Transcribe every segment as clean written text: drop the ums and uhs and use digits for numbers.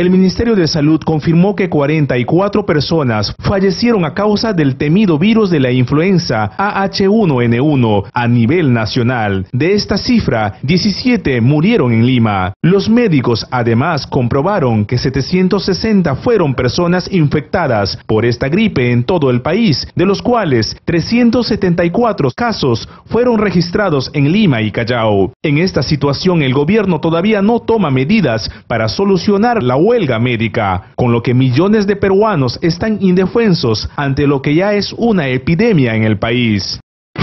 El Ministerio de Salud confirmó que 44 personas fallecieron a causa del temido virus de la influenza AH1N1 a nivel nacional. De esta cifra, 17 murieron en Lima. Los médicos además comprobaron que 760 fueron personas infectadas por esta gripe en todo el país, de los cuales 374 casos fueron registrados en Lima y Callao. En esta situación, el gobierno todavía no toma medidas para solucionar la huelga médica, con lo que millones de peruanos están indefensos ante lo que ya es una epidemia en el país.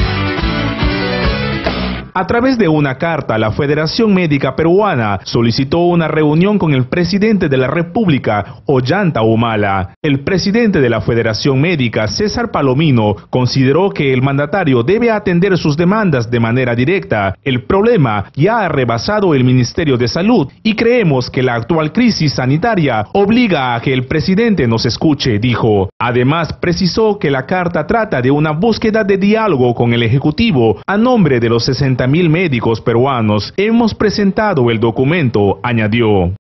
A través de una carta, la Federación Médica Peruana solicitó una reunión con el presidente de la República, Ollanta Humala. El presidente de la Federación Médica, César Palomino, consideró que el mandatario debe atender sus demandas de manera directa. El problema ya ha rebasado el Ministerio de Salud y creemos que la actual crisis sanitaria obliga a que el presidente nos escuche, dijo. Además, precisó que la carta trata de una búsqueda de diálogo con el Ejecutivo a nombre de los 60.000 médicos peruanos. Hemos presentado el documento, añadió.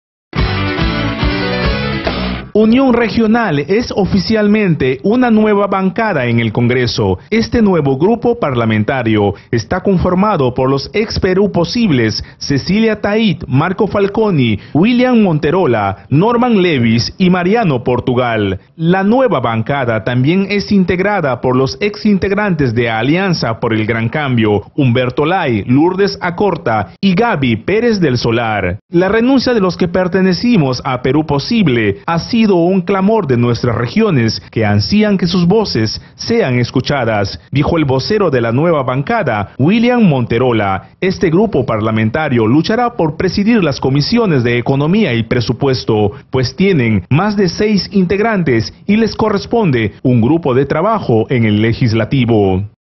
Unión Regional es oficialmente una nueva bancada en el Congreso. Este nuevo grupo parlamentario está conformado por los ex Perú posibles Cecilia Tait, Marco Falconi, William Monterola, Norman Levis y Mariano Portugal. La nueva bancada también es integrada por los ex integrantes de Alianza por el Gran Cambio, Humberto Lay, Lourdes Acorta y Gaby Pérez del Solar. La renuncia de los que pertenecimos a Perú Posible ha sido un clamor de nuestras regiones que ansían que sus voces sean escuchadas, dijo el vocero de la nueva bancada, William Monterola. Este grupo parlamentario luchará por presidir las comisiones de Economía y Presupuesto, pues tienen más de 6 integrantes y les corresponde un grupo de trabajo en el Legislativo.